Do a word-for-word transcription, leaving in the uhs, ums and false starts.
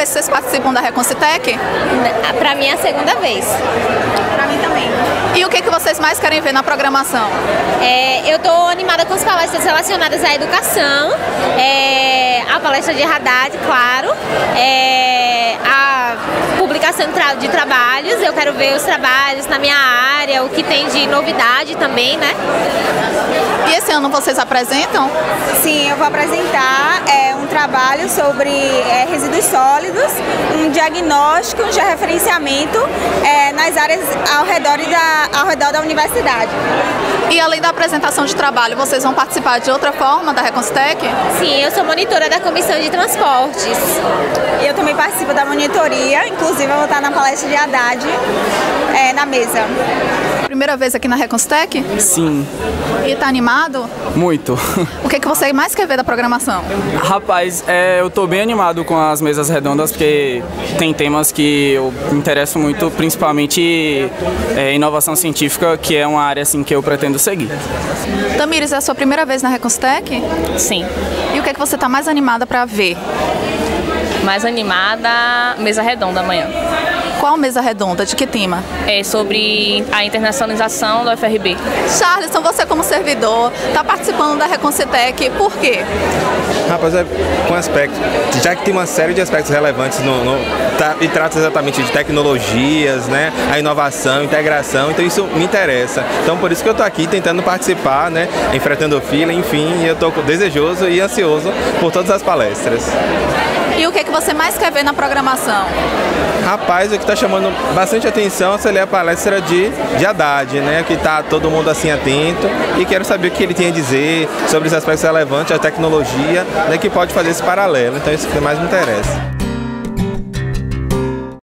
vez que vocês participam da Reconcitec? Para mim é a segunda vez. Para mim também. E o que, que vocês mais querem ver na programação? É, eu estou animada com as palestras relacionadas à educação, é, a palestra de Haddad, claro, é, a publicação de trabalhos, eu quero ver os trabalhos na minha área, o que tem de novidade também, né? E esse ano vocês apresentam? Sim, eu vou apresentar é, um trabalho sobre é, resíduos sólidos, um diagnóstico, um georreferenciamento é, nas áreas ao redor, da, ao redor da universidade. E além da apresentação de trabalho, vocês vão participar de outra forma da Reconcitec? Sim, eu sou monitora da Comissão de Transportes. Eu também participo da monitoria, inclusive eu vou estar na palestra de Haddad é, na mesa. Primeira vez aqui na Reconcitec? Sim. E tá animado? Muito. O que, que você mais quer ver da programação? Rapaz, é, eu tô bem animado com as mesas redondas, porque tem temas que eu me interesso muito, principalmente é, inovação científica, que é uma área assim, que eu pretendo seguir. Tamires, é a sua primeira vez na Reconcitec? Sim. E o que, que você tá mais animada para ver? Mais animada, mesa redonda amanhã. Qual mesa redonda? De que tema? É sobre a internacionalização do U F R B. Charleson, você como servidor, está participando da Reconcitec, por quê? Rapaz, é com aspecto, já que tem uma série de aspectos relevantes no, no, tá, e trata exatamente de tecnologias, né, a inovação, integração, então isso me interessa. Então por isso que eu estou aqui tentando participar, né, enfrentando fila, enfim, e eu estou desejoso e ansioso por todas as palestras. E o que, é que você mais quer ver na programação? Rapaz, o que está chamando bastante atenção é a palestra de, de Haddad, né? Que está todo mundo assim atento e quero saber o que ele tem a dizer sobre os aspectos relevantes, a tecnologia, né, que pode fazer esse paralelo. Então isso que mais me interessa.